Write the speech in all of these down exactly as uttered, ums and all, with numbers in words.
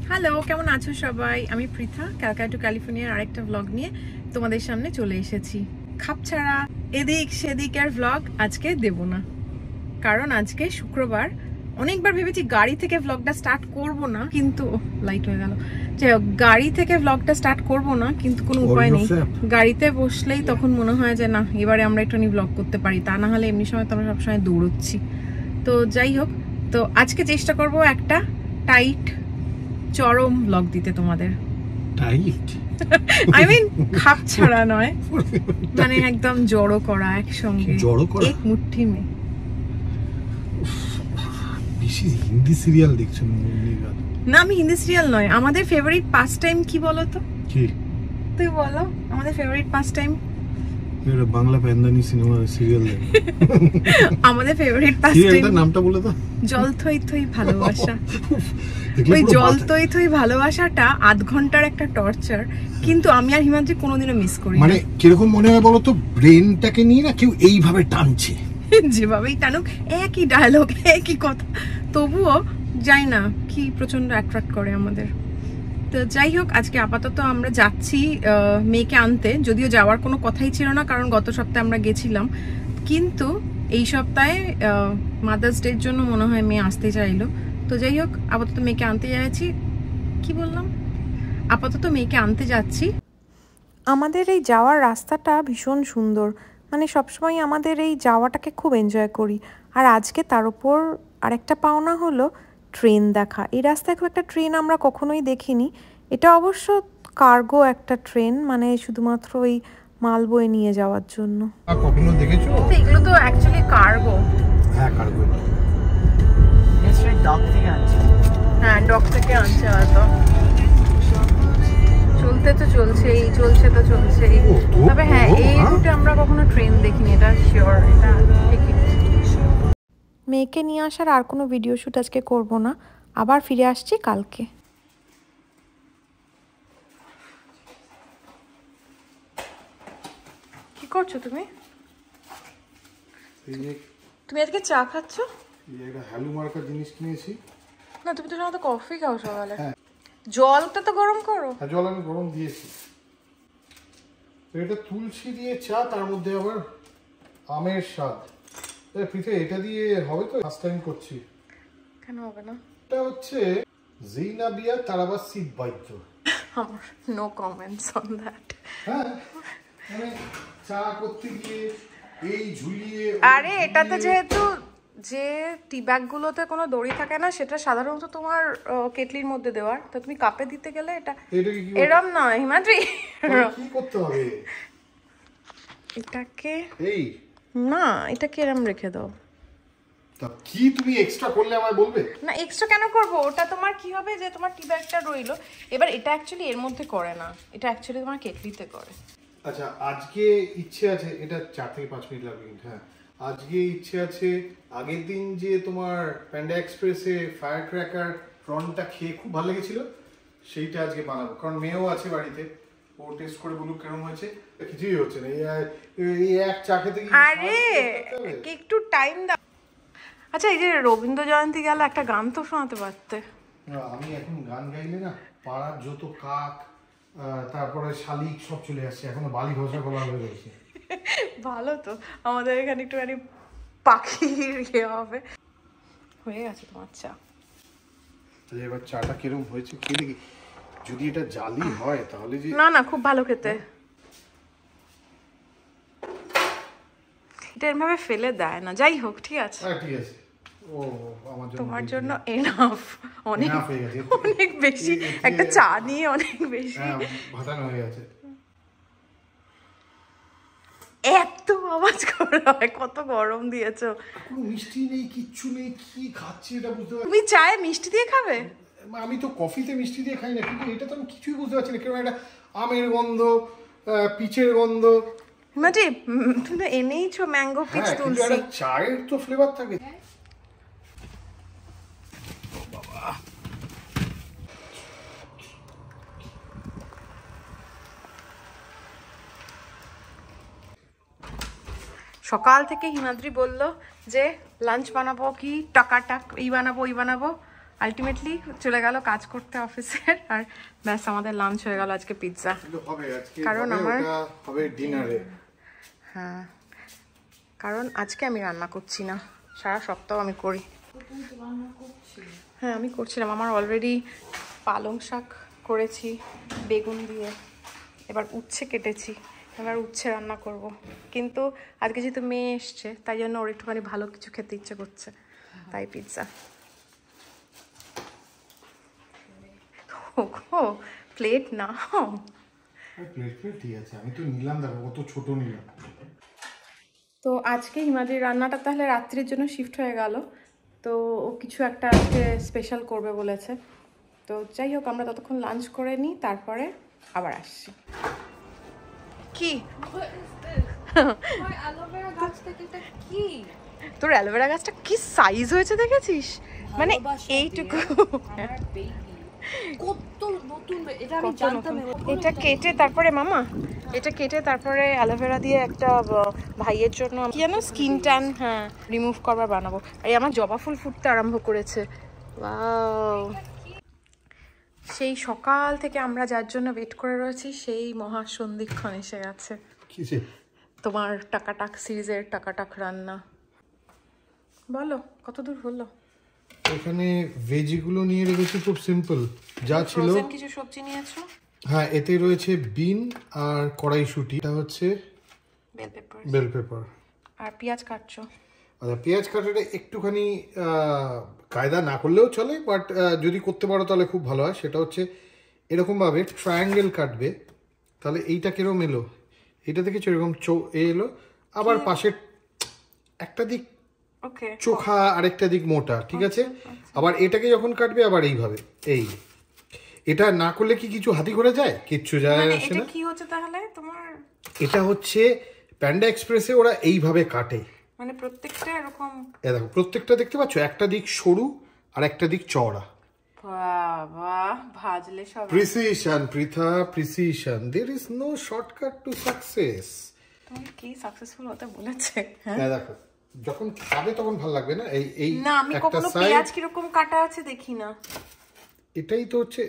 Hello, কেমন আছো সবাই? আমি পৃথা ক্যালকাটা টু ক্যালিফোর্নিয়ার আরেকটা ব্লগ নিয়ে তোমাদের সামনে চলে এসেছি। খাপছাড়া এদিক সেদিকের ব্লগ আজকে দেব না, কারণ আজকে শুক্রবার। অনেকবার ভেবেছি গাড়ি থেকে ব্লগটা স্টার্ট করব না, কিন্তু লাইট হয়ে গেল। যাই হোক, গাড়ি থেকে ব্লগটা স্টার্ট করব না, কিন্তু কোনো উপায় নেই। গাড়িতে বসলেই তখন মনে হয় যে না, এবারে আমরা একটু ব্লগ করতে পারি, তা না হলে এমনি সময় তো আমরা সবসময় দৌড়চ্ছি। তো যাই হোক, তো আজকে চেষ্টা করব একটা টাইট চরম ব্লগ দিতে তোমাদের। টাইট আই মিন খাপ ছাড়া নয়, মানে একদম জড়ো করা, একসঙ্গে জড়ো করা, এক মুঠি মে। বেশি হিন্দি সিরিয়াল দেখছো না? আমি হিন্দি সিরিয়াল নয়, আমাদের ফেভারিট পাস টাইম কি বলো তো? কি তুই বলো, আমাদের ফেভারিট পাস টাইম? এটা বাংলা প্যান্দানি সিনেমা সিরিয়াল দেখ। আমাদের ফেভারিট পাস টাইম নামটা বলে দাও। জল থই থই ভালোবাসা। ওই জল থই থই ভালোবাসাটা আধ ঘন্টার একটা টর্চার, কিন্তু আমি আর হিমাদ্রি কোনোদিনও মিস করি না। মানে কিরকম মনে হয় বলো তো, ব্রেনটাকে নিয়ে না কেউ এইভাবে টানছে, যেভাবেই টানুক একই ডায়লগ একই কথা, তবুও যাই না কি প্রচন্ড অ্যাট্রাক্ট করে আমাদের। তো যাই হোক, আজকে আপাতত আমরা যাচ্ছি মেয়েকে আনতে, যদিও যাওয়ার কোনো কথাই ছিল না, কারণ গত সপ্তাহে আমরা গেছিলাম, কিন্তু এই সপ্তাহে মাদার্স ডের জন্য মনে হয় মেয়ে আসতে চাইলো। তো যাই হোক, আপাতত মেয়েকে আনতে যাচ্ছি। কি বললাম? আপাতত মেয়েকে আনতে যাচ্ছি। আমাদের এই যাওয়ার রাস্তাটা ভীষণ সুন্দর, মানে সবসময় আমাদের এই যাওয়াটাকে খুব এনজয় করি। আর আজকে তার উপর আরেকটা পাওনা হলো ট্রেন দেখা। এই রাস্তায় খুব একটা ট্রেন আমরা কখনোই দেখিনি। এটা অবশ্য কার্গো একটা ট্রেন, মানে শুধুমাত্র ওই মাল বয়ে নিয়ে যাওয়ার জন্য। কখনো দেখেছো? এগুলো তো অ্যাকচুয়ালি কার্গো। হ্যাঁ, কার্গো। নিশ্চয়ই ডক থেকে আনছে। হ্যাঁ, ডক থেকে আনছে হয়তো। চলতে তো চলছেই, চলছে তো চলছেই। তবে হ্যাঁ, এই রুটে আমরা কখনো ট্রেন দেখিনি, এটা শিওর। এটা ঠিকই। মেয়েকে নিয়ে আসার আর কোনো ভিডিও শ্যুট আজকে করব না, আবার ফিরে আসছি কালকে। কি করছো তুমি? তুমি আজকে চা খাচ্ছ? এটা হ্যালু মার্কা জিনিস কিনেছি। না, তুমি তো সাধারণত কফি খাও সকালে। জলটা তো গরম করো। হ্যাঁ, জল আমি গরম দিয়েছি। এটা তুলসী দিয়ে চা, তার মধ্যে আবার আমের স্বাদ। পৃথে এটা দিয়ে হবে তো? ফার্স্ট টাইম করছি। কেন হবে না? এটা হচ্ছে জিনাবিয়া তারাবাস সিড বাইদ্য। আমার নো কমেন্টস অন দ্যাট। হ্যাঁ, মানে চা করতে গিয়ে এই ঝুলিয়ে। আরে এটাতে যেহেতু যে টি ব্যাগগুলোতে কোনো দড়ি থাকে না, সেটা সাধারণত তোমার কেটলির মধ্যে দেওয়ার, তো তুমি কাপে দিতে গেলে এটা এরম নয় হিমাদ্রি। কি করতে হবে এটাকে? এই না, এটাকে এরম রেখে দাও। তা কি তুমি এক্সট্রা করলে আমায় বলবে? না, এক্সট্রা কেন করব? ওটা তোমার কি হবে যে তোমার টি ব্যাগটা রইলো। এবার এটা অ্যাকচুয়ালি এর মধ্যে করে না, এটা অ্যাকচুয়ালি তোমার কেটলিতে করে। আচ্ছা, আজকে ইচ্ছে আছে, এটা চার থেকে পাঁচ মিনিট লাগবে। হ্যাঁ, আজকে ইচ্ছে আছে, আগের দিন যে তোমার প্যান্ডা এক্সপ্রেসে ফায়ার ক্র্যাকার প্রনটা খেয়ে খুব ভালো লেগেছিল, সেইটা আজকে বানাবো। কারণ মেয়েও আছে বাড়িতে, ও টেস্ট করে বলুক কেমন হয়েছে। কিছুই হচ্ছে না, এই এক চা খেতে গিয়ে। আরে একটু টাইম দাও। আচ্ছা, এই যে রবীন্দ্র জয়ন্তী গেল, একটা গান তো শোনাতে পারতে। আমি এখন গান গাইলে না, পাড়ার যত কাক, তারপরে শালিক সব চলে আসছে, এখনো বালি ঘোষা বলা হয়ে রয়েছে। ভালো তো, আমাদের এখানে একটুখানি পাখির ইয়ে হবে। হয়ে গেছে তোমার চা। এবার চাটা কিরকম হয়েছে কি দেখি, যদি এটা জালি হয় তাহলে যে। না না, খুব ভালো খেতে। এটা এভাবে ফেলে দেয় না। যাই হোক, ঠিক আছে। হ্যাঁ, ঠিক আছে। ও আমার জন্য, তোমার জন্য এনাফ। অনেক অনেক বেশি, একটা চা নিয়ে অনেক বেশি। হ্যাঁ, ভাতানো হয়ে গেছে। এত আওয়াজ করে হয়, কত গরম দিয়েছো। কোনো মিষ্টি নেই, কিচ্ছু নেই, কি খাচ্ছি এটা বুঝতে পারছি। তুমি চায়ে মিষ্টি দিয়ে খাবে? আমি তো কফিতে মিষ্টি দিয়ে খাই না, কিন্তু এটা তো আমি কিছুই বুঝতে পারছি না। কেমন একটা আমের গন্ধ, পিচের গন্ধ। মানে তুমি তো এনেইছো ম্যাঙ্গো পিচ তুলসী। চায়ের তো ফ্লেভার থাকে। সকাল থেকে হিমাদ্রি বলল যে লাঞ্চ বানাবো কি টাকা টাক, এই বানাবো এই বানাবো, আলটিমেটলি চলে গেল কাজ করতে অফিসের, আর ব্যাস আমাদের লাঞ্চ হয়ে গেল আজকে পিৎজা। কারণ আমার হবে ডিনারে। হ্যাঁ, কারণ আজকে আমি রান্না করছি না, সারা সপ্তাহ আমি করি। হ্যাঁ আমি করছিলাম, আমার অলরেডি পালং শাক করেছি বেগুন দিয়ে, এবার উচ্ছে কেটেছি, এবার উচ্ছে রান্না করব। কিন্তু আজকে যেহেতু মেয়ে এসছে তাই জন্য ওর একটুখানি ভালো কিছু খেতে ইচ্ছে করছে, তাই পিৎজা। ও প্লেট না, প্লেট প্লেট ঠিক আছে, আমি তো নিলাম, দেখো কত ছোট নিলাম। তো আজকে হিমাদ্রির রান্নাটা তাহলে রাত্রির জন্য শিফট হয়ে গেল। তো ও কিছু একটা আজকে স্পেশাল করবে বলেছে। তো যাই হোক, আমরা ততক্ষণ লাঞ্চ করে নিই, তারপরে আবার আসছি। কি তোর অ্যালোভেরা গাছটা কি সাইজ হয়েছে দেখেছিস? মানে এইটুকু। এটা কেটে তারপরে মামা এটা কেটে তারপরে অ্যালোভেরা দিয়ে একটা ভাইয়ের জন্য কি জানো স্কিন ট্যান হ্যাঁ রিমুভ করবার বানাবো। এই আমার জবা ফুল ফুটতে আরম্ভ করেছে। ওয়াও, সেই সকাল থেকে আমরা যার জন্য ওয়েট করে রয়েছি সেই মহা সন্ধিক্ষণ এসে গেছে। তোমার টাকাটাক সিরিজের টাকাটাক রান্না বলো কত দূর হলো? এখানে ভেজিগুলো নিয়ে রেখেছি, খুব সিম্পল যা ছিল। কিছু সবজি নিয়েছো? হ্যাঁ, এতে রয়েছে বিন আর কড়াইশুঁটি, এটা হচ্ছে বেল পেপার বেল পেপার আর পেঁয়াজ কাটছো। আচ্ছা, পেঁয়াজ কাটাটা একটুখানি কায়দা না করলেও চলে, বাট যদি করতে পারো তাহলে খুব ভালো হয়। সেটা হচ্ছে এরকমভাবে ট্রায়াঙ্গেল কাটবে, তাহলে এইটা কিরকম এলো, এটা থেকে এরকম চৌ এ এলো, আবার পাশের একটা দিক চোখা আরেকটা দিক মোটা, ঠিক আছে? আবার এটাকে যখন কাটবে আবার এইভাবে, এই এটা না করলে কি কিছু হাতি করে যায়? কিচ্ছু যায় আসে না। কি হচ্ছে তাহলে তোমার? এটা হচ্ছে প্যান্ডা এক্সপ্রেসে ওরা এইভাবে কাটে, মানে প্রত্যেকটা এরকম। এ দেখো প্রত্যেকটা দেখতে পাচ্ছ, একটা দিক সরু আর একটা দিক চওড়া। বাবা ভাজলে সব precision Pritha, precision. There is no shortcut to success. তুমি কি সাকসেসফুল হতে বলেছে? হ্যাঁ দেখো, যখন খাবে তখন ভালো লাগবে না। এই এই না আমি কখনো পেঁয়াজ কি রকম কাটা আছে দেখি না। এটাই তো হচ্ছে,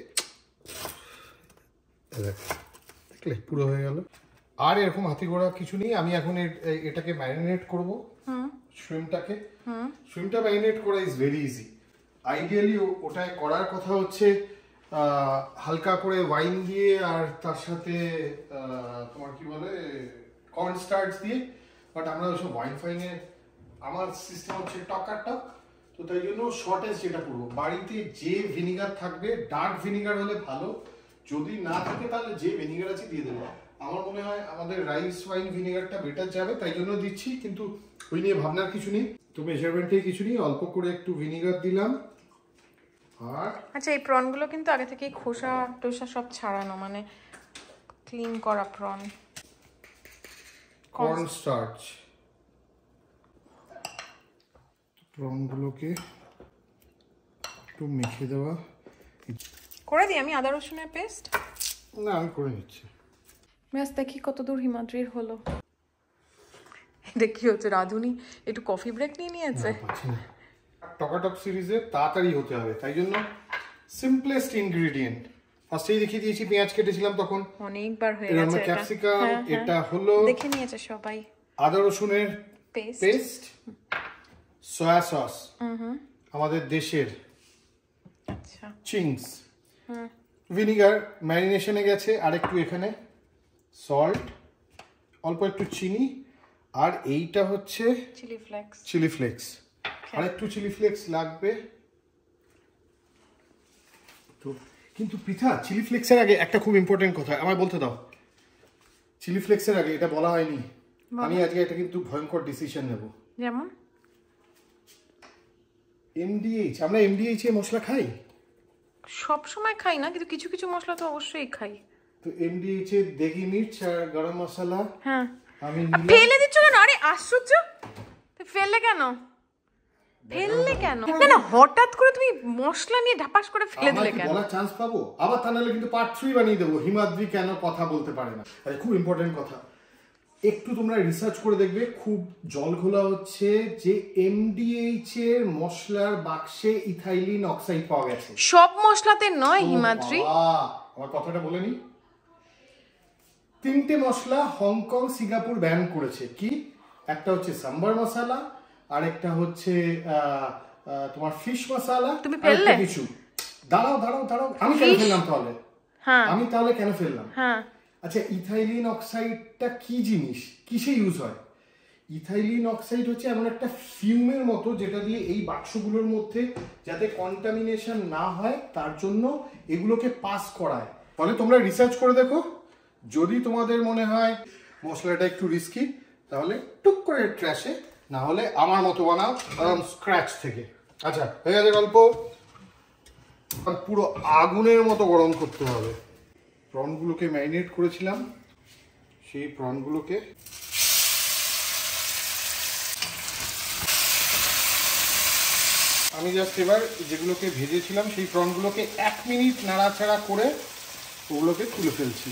দেখলে পুরো হয়ে গেল। আর এরকম হাতি ঘোড়া কিছু নেই। আমি এখন এটাকে ম্যারিনেট করব, শ্রিমটাকে। শ্রিমটা ম্যারিনেট করা ইজ ভেরি ইজি। আইডিয়ালি ওটায় করার কথা হচ্ছে হালকা করে ওয়াইন দিয়ে আর তার সাথে তোমার কি বলে কর্ন স্টার্চ দিয়ে, বাট আমরা ওইসব ওয়াইন ফাইনে আমার সিস্টেম হচ্ছে টকার টক, তো তাই জন্য শর্টেজ যেটা করবো, বাড়িতে যে ভিনিগার থাকবে ডার্ক ভিনিগার হলে ভালো, যদি না থাকে তাহলে যে ভিনিগার আছে দিয়ে দেবো। আমার মনে হয় আমাদের রাইস ওয়াইন ভিনিগারটা বেটার যাবে, তাই জন্য দিচ্ছি, কিন্তু ওই নিয়ে ভাবনার কিছু নেই। তো মেজারমেন্টে কিছু নেই, অল্প করে একটু ভিনিগার দিলাম। আর আচ্ছা, এই প্রনগুলো কিন্তু আগে থেকে খোসা টোসা সব ছাড়ানো, মানে ক্লিন করা প্রন। কর্ন স্টার্চ প্রনগুলোকে একটু মেখে দেওয়া। করে দিই আমি আদা রসুনের পেস্ট? না, আমি করে নিচ্ছি। ব্যাস দেখি কত দূর হিমাদ্রির হলো। এটা কি হচ্ছে, রাধুনি একটু কফি ব্রেক নিয়ে নিয়েছে। টকাটক সিরিজে তাড়াতাড়ি হতে হবে, তাই জন্য সিম্পলেস্ট ইনগ্রেডিয়েন্ট ফার্স্টেই দেখিয়ে দিয়েছি। পেঁয়াজ কেটেছিলাম তখন অনেকবার হয়ে গেছে। এটা ক্যাপসিকাম, এটা হলো দেখে নিয়েছে সবাই। আদা রসুনের পেস্ট, সয়া সস আমাদের দেশের, আচ্ছা চিংস, ভিনিগার ম্যারিনেশনে গেছে, আর একটু এখানে সল্ট, অল্প একটু চিনি, আর এইটা হচ্ছে চিলি ফ্লেক্স। চিলি ফ্লেক্স আর একটু চিলি ফ্লেক্স লাগবে। তো কিন্তু পিঠা, চিলি ফ্লেক্সের আগে একটা খুব ইম্পর্টেন্ট কথা আমার বলতে দাও। চিলি ফ্লেক্সের আগে এটা বলা হয়নি, আমি আজকে এটা কিন্তু ভয়ঙ্কর ডিসিশন নেব। যেমন এমডিএইচ, আমরা এমডিএইচ এ মশলা খাই? সব সময় খাই না, কিন্তু কিছু কিছু মশলা তো অবশ্যই খাই। তো এমডিএইচ এর দেগি মির্চ আর গরম মশলা। হ্যাঁ, আমি ফেলে দিচ্ছ কেন? আরে আশ্চর্য, ফেললে কেন? ফেললে কেন? না না, হঠাৎ করে তুমি মশলা নিয়ে ঢাপাস করে ফেলে দিলে কেন? বলার চান্স পাবো আবার, তা নাহলে কিন্তু পার্ট থ্রি বানিয়ে দেবো, হিমাদ্রি কেন কথা বলতে পারে না। আরে খুব ইম্পর্টেন্ট কথা, একটু তোমরা রিসার্চ করে দেখবে, খুব জল ঘোলা হচ্ছে যে এমডিএইচ এর মশলার বাক্সে ইথাইলিন অক্সাইড পাওয়া গেছে। সব মশলাতে নয় হিমাদ্রি। আমার কথাটা বলে নি। তিনটে মশলা হংকং সিঙ্গাপুর ব্যান করেছে। কি? একটা হচ্ছে সাম্বার মশলা, আর একটা হচ্ছে তোমার ফিশ মশলা। তুমি ফেললে কিছু? দাঁড়াও দাঁড়াও দাঁড়াও, আমি কেন ফেললাম তাহলে? হ্যাঁ আমি তাহলে কেন ফেললাম? হ্যাঁ আচ্ছা, ইথাইলিন অক্সাইডটা কি জিনিস, কিসে ইউজ হয়? ইথাইলিন অক্সাইড হচ্ছে এমন একটা ফিউমের মতো যেটা দিয়ে এই বাক্সগুলোর মধ্যে যাতে কন্টামিনেশন না হয় তার জন্য এগুলোকে পাস করায়। ফলে তোমরা রিসার্চ করে দেখো, যদি তোমাদের মনে হয় মশলাটা একটু রিস্কি তাহলে টুক করে ট্র্যাশে, না হলে আমার মতো বানাও কারণ স্ক্র্যাচ থেকে। আচ্ছা, হয়ে গেছে গল্প। পুরো আগুনের মতো গরম করতে হবে। প্রনগুলোকে ম্যারিনেট করেছিলাম, সেই প্রনগুলোকে আমি জাস্ট এবার যেগুলোকে ভেজেছিলাম সেই প্রনগুলোকে এক মিনিট নাড়াচাড়া করে ওগুলোকে তুলে ফেলছি।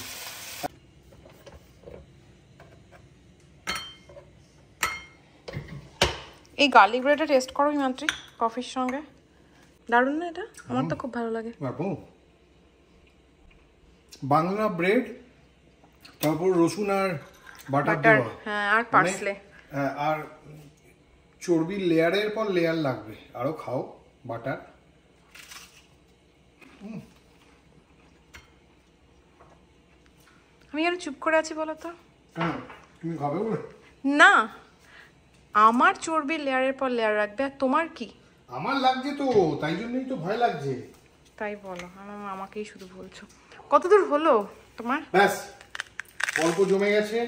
এই গার্লিক ব্রেডটা টেস্ট করো হিমাদ্রি, কফির সঙ্গে দারুণ না এটা? আমার তো খুব ভালো লাগে। বাংলা ব্রেড, তারপর রসুন আর বাটার দেওয়া, হ্যাঁ, আর পার্সলে, আর চর্বির লেয়ারের পর লেয়ার লাগবে। আরো খাও বাটার। আমি আর চুপ করে আছি বলো তো? তুমি খাবে বলে না, আমার চর্বির লেয়ারের পর লেয়ার রাখবে, আর তোমার কি? আমার লাগছে তো, তাই জন্যই তো ভয় লাগছে। তাই বলো, আমাকেই শুধু বলছো। কতদূর হলো তোমার? ব্যাস, অল্প জমে গেছে,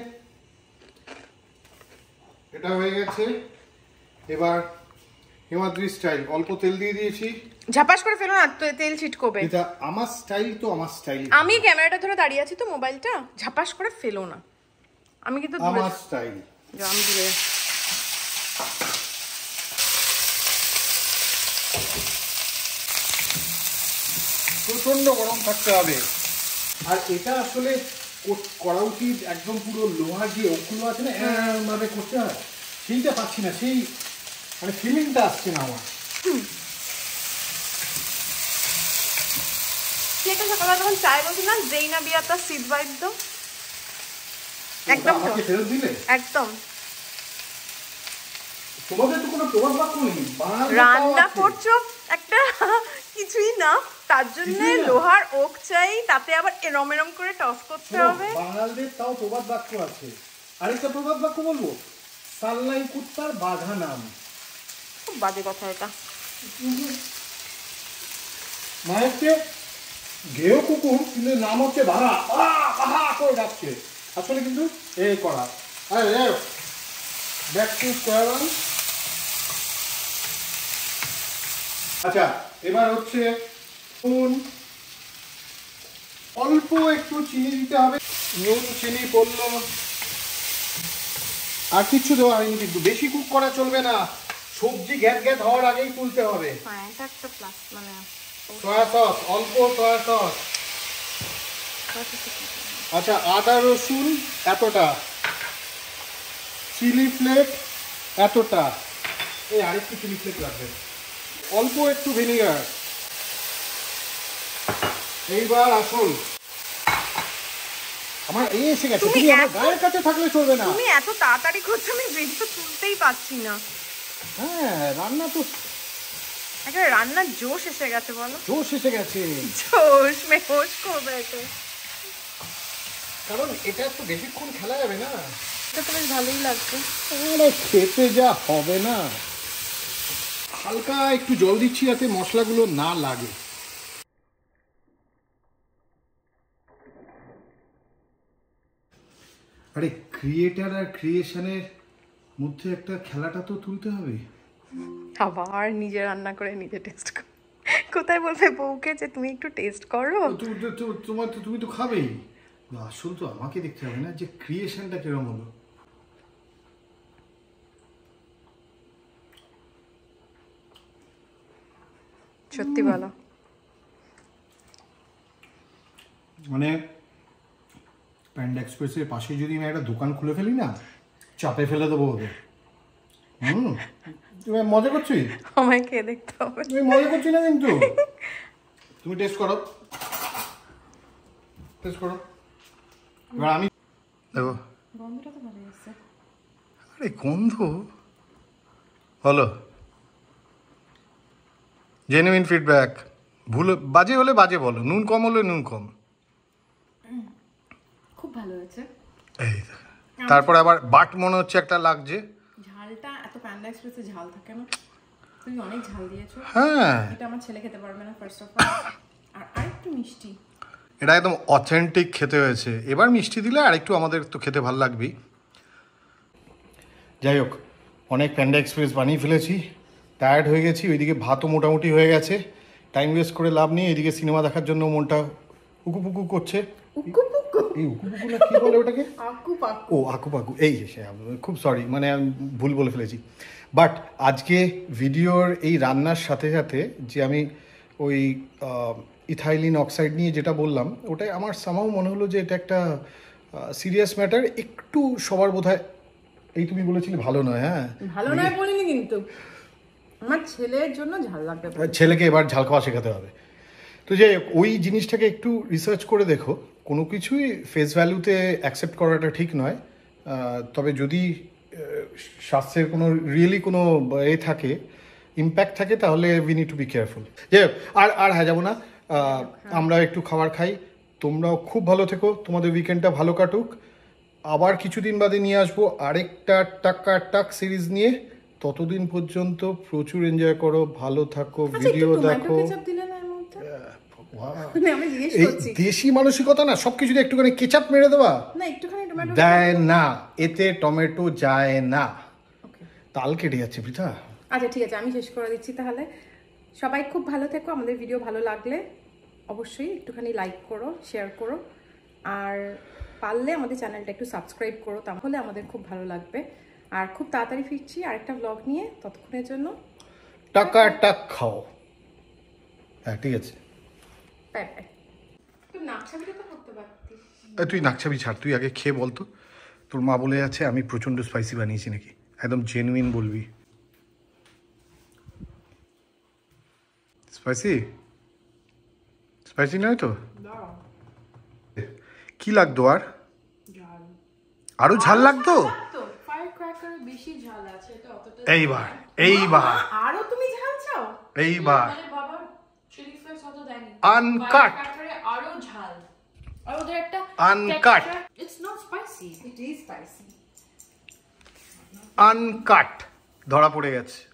এটা হয়ে গেছে। এবার হিমাদ্রি স্টাইল, অল্প তেল দিয়ে দিয়েছি। ঝাপাস করে ফেলো না, তেল ছিটকবে। এটা আমার স্টাইল তো, আমার স্টাইল। আমি ক্যামেরাটা ধরে দাঁড়িয়ে আছি তো, মোবাইলটা ঝাপাস করে ফেলো না। আমি কিন্তু আমার স্টাইল। আমি দূরে প্রচন্ড গরম থাকতে হবে। আর এটা আসলে করা উচিত একদম পুরো লোহা যে ওগুলো আছে না, এভাবে করতে হয়, সেইটা পাচ্ছি না, সেই মানে ফিলিংটা আসছে না আমার। সেটা সকালে যখন চায় বলছি না, যেই না বিয়াটা সিড বাইট দাও, একদম আমাকে ফেরত দিলে একদম। তোমাদের তো কোনো প্রভাব বাক্য নেই, রান্না করছো একটা কিছুই না, তার জন্য লোহার ওক চাই, তাতে আবার এরম এরম করে টস করতে হবে। বাঙালদের তাও প্রবাদ বাক্য আছে। আরেকটা প্রবাদ বাক্য বলবো, সাল্লাই কুত্তার বাঘা নাম। খুব বাজে কথা এটা। মায়েরকে গেও কুকুর, কিন্তু নাম হচ্ছে বাঘা, বাঘা করে ডাকছে, আসলে কিন্তু এ করা। Back to square one. আচ্ছা, এবার হচ্ছে নুন, অল্প একটু চিনি দিতে হবে। নুন চিনি পড়লো, আর কিছু দেওয়া হয়নি, কিন্তু বেশি কুক করা চলবে না, সবজি গ্যাস গ্যাস হওয়ার আগেই তুলতে হবে। হ্যাঁ, এটা একটা প্লাস, মানে সয়া সস, অল্প সয়া সস। আচ্ছা, আদা রসুন এতটা, চিলি ফ্লেক এতটা, এই আরেকটু চিলি ফ্লেক লাগবে, অল্প একটু ভিনিগার। এইবার আসল আমার এই এসে গেছে, তুমি আমার গায়ের কাছে থাকলে চলবে না। তুমি এত তাড়াতাড়ি করছো, আমি ভিডিও তুলতেই পাচ্ছি না। হ্যাঁ, রান্না তো একটা রান্নার জোশ এসে গেছে, বলো? জোশ এসে গেছে, জোশ মেহোশ করবে এটা, কারণ এটা তো বেশিক্ষণ খেলা যাবে না। এটা তো বেশ ভালোই লাগছে। আরে খেতে যা হবে না। হালকা একটু জল দিচ্ছি যাতে মশলাগুলো না লাগে। আরে ক্রিয়েটার আর ক্রিয়েশনের মধ্যে একটা খেলাটা তো তুলতে হবে। আবার নিজে রান্না করে নিজে টেস্ট কর, কোথায় বলবে বউকে যে তুমি একটু টেস্ট করো? তোমার তো, তুমি তো খাবেই, আসল তো আমাকে দেখতে হবে না যে ক্রিয়েশনটা কিরকম হলো। সত্যি বলো, মানে প্যান্ডা এক্সপ্রেসের পাশে যদি আমি একটা দোকান খুলে ফেলি না, চাপে ফেলে দেবো ওদের। হুম, তুমি মজা করছিস? আমায় খেয়ে দেখতে হবে। তুমি মজা করছি না কিন্তু। তুমি টেস্ট করো, টেস্ট করো। এবার আমি দেখো, গন্ধটা তো ভালো আছে। আরে গন্ধ হলো জেনুইন ফিডব্যাক। ভুল বাজে হলে বাজে বলো, নুন কম হলে নুন কম। খুব ভালো হয়েছে। এই দেখো, তারপরে আবার বাট মনে হচ্ছে একটা লাগছে। ঝালটা এত প্যান্ডা এক্সপ্রেসে ঝাল থাকে না, তুমি অনেক ঝাল দিয়েছো। হ্যাঁ, এটা আমার ছেলে খেতে পারবে না ফার্স্ট অফ অল, আর আরেকটু মিষ্টি। এটা একদম অথেন্টিক খেতে হয়েছে। এবার মিষ্টি দিলে আর একটু আমাদের তো খেতে ভালো লাগবেই। যাই হোক, অনেক প্যান্ডা এক্সপ্রেস বানিয়ে ফেলেছি, টায়ার্ড হয়ে গেছি। ওইদিকে ভাতও মোটামুটি হয়ে গেছে, টাইম ওয়েস্ট করে লাভ নেই। এদিকে সিনেমা দেখার জন্য মনটা উকুপুকু করছে। এই উকুপুকু না কি বলে ওটাকে? ও আকুপাকু। এই খুব সরি, মানে আমি ভুল বলে ফেলেছি। বাট আজকে ভিডিওর এই রান্নার সাথে সাথে যে আমি ওই ইথাইলিন অক্সাইড নিয়ে যেটা বললাম, ওটাই আমার সামাও মনে হলো যে এটা একটা সিরিয়াস ম্যাটার। একটু সবার বোধহয়, এই তুমি বলেছিলে ভালো নয়। হ্যাঁ, ভালো নয় বলিনি, কিন্তু আমার ছেলের জন্য ঝাল লাগবে। ছেলেকে এবার ঝাল খাওয়া শেখাতে হবে। তো যাই হোক, ওই জিনিসটাকে একটু রিসার্চ করে দেখো। কোনো কিছুই ফেস ভ্যালুতে অ্যাকসেপ্ট করাটা ঠিক নয়। তবে যদি স্বাস্থ্যের কোনো রিয়েলি কোনো এ থাকে, ইম্প্যাক্ট থাকে, তাহলে we need to be careful. যাই হোক, আর আর হ্যাঁ যাবো না, আমরা একটু খাবার খাই। তোমরাও খুব ভালো থেকো, তোমাদের উইকেন্ডটা ভালো কাটুক। আবার কিছুদিন বাদে নিয়ে আসবো আরেকটা টাকা টাক সিরিজ নিয়ে। ততদিন পর্যন্ত প্রচুর এনজয় করো, ভালো থাকো, ভিডিও দেখো। এই দেশি মানসিকতা না, সবকিছুতে একটুখানি কেচাপ মেরে দেওয়া দেয় না, এতে টমেটো যায় না। তাল কেটে যাচ্ছে পৃথা। আচ্ছা ঠিক আছে, আমি শেষ করে দিচ্ছি তাহলে। সবাই খুব ভালো থেকো। আমাদের ভিডিও ভালো লাগলে অবশ্যই একটুখানি লাইক করো, শেয়ার করো, আর পারলে আমাদের চ্যানেলটা একটু সাবস্ক্রাইব করো, তাহলে আমাদের খুব ভালো লাগবে। আর খুব তাড়াতাড়ি ফিরছি আরেকটা ব্লগ নিয়ে, ততক্ষণের জন্য টাকা টাক খাও। হ্যাঁ ঠিক আছে, বাই বাই। তুই নাকছাবিটা তো করতে পারতিস। তুই নাকছাবি ছাড়, তুই আগে খেয়ে বলতো। তোর মা বলে যাচ্ছে আমি প্রচন্ড স্পাইসি বানিয়েছি নাকি। একদম জেনুইন বলবি। স্পাইসি স্পাইসি নয় তো? কি লাগতো? আর আরো ঝাল লাগতো? এইবার এইবার আরো তুমি ঝাল চাও? এইবার আনকাট, আরো ঝাল, আর ওদের একটা uncut, it's not spicy, it is spicy. Uncut ধরা পড়ে গেছে।